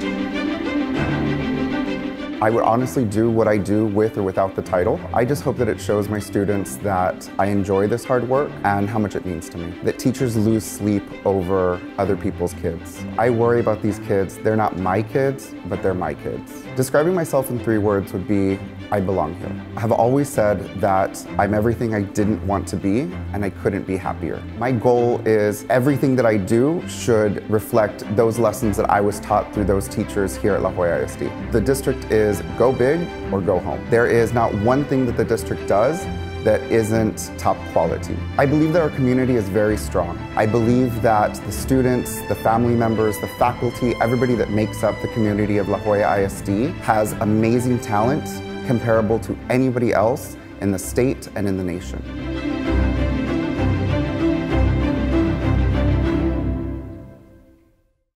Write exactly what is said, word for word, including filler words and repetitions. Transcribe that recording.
I would honestly do what I do with or without the title. I just hope that it shows my students that I enjoy this hard work and how much it means to me. That teachers lose sleep over other people's kids. I worry about these kids. They're not my kids, but they're my kids. Describing myself in three words would be, I belong here. I have always said that I'm everything I didn't want to be, and I couldn't be happier. My goal is everything that I do should reflect those lessons that I was taught through those teachers here at La Joya I S D. The district is go big or go home. There is not one thing that the district does that isn't top quality. I believe that our community is very strong. I believe that the students, the family members, the faculty, everybody that makes up the community of La Joya I S D has amazing talent comparable to anybody else in the state and in the nation.